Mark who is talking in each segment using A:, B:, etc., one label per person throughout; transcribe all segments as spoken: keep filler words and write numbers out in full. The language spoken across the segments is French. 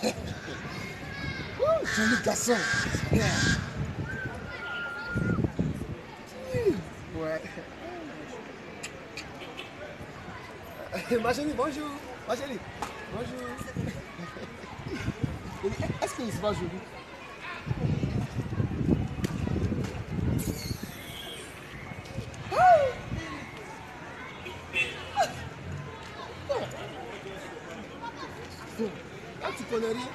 A: Oh, joli garçon. Ouais. Ma chérie, bonjour. Ma chérie, bonjour. Est-ce qu'il se voit joli? Là, tu connais rien.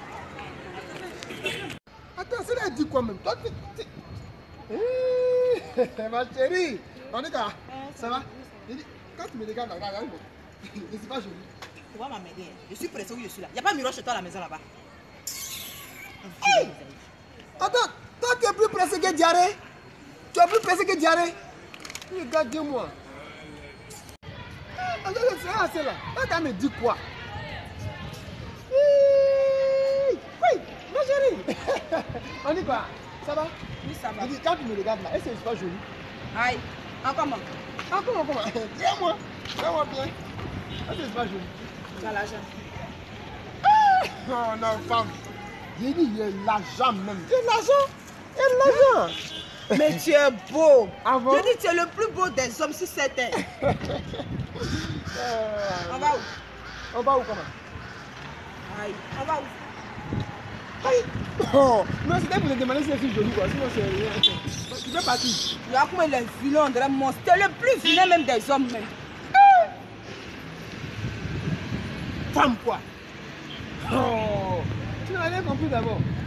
A: Attends, cela dit quoi même? Toi, tu... tu... Hey, ma chérie, on est là. Ça va? Quand tu me regardes, regarde, regarde. C'est pas joli.
B: Tu vas m'aider. Je suis pressée où je suis là. Il n'y a pas de miroir chez toi à la maison là-bas.
A: Hey! Attends, toi tu es plus pressé que diarrhée. Tu es plus pressé que diarrhée. Regarde-moi. Attends, c'est là, là. Toi, tu me dis quoi? Oui, ma chérie. On dit quoi? Ça va?
B: Oui, ça va.
A: Je dis, quand tu me regardes là, est-ce que c'est pas joli?
B: Aïe, encore moi.
A: Encore, encore. Tiens-moi. Tiens-moi bien. Est-ce que c'est pas joli?
B: Tu as l'argent.
A: Oh non, femme. J'ai dit, il y a l'argent même. Il y a l'argent. Il y a l'argent.
B: Mais tu es beau.
A: Ah bon?
B: Je dis, tu es le plus beau des hommes sur cette terre.
A: euh,
B: On va où?
A: On va où comment?
B: Aïe, on va où?
A: Aïe. Oh, non, c'était pour te demander si c'est joli quoi. Sinon, c'est rien. Tu veux partir?
B: Tu as comme les vilains, on dirait monstre. Tu es le plus vilain même des hommes même.
A: Femme quoi? Oh, tu n'as rien compris d'abord.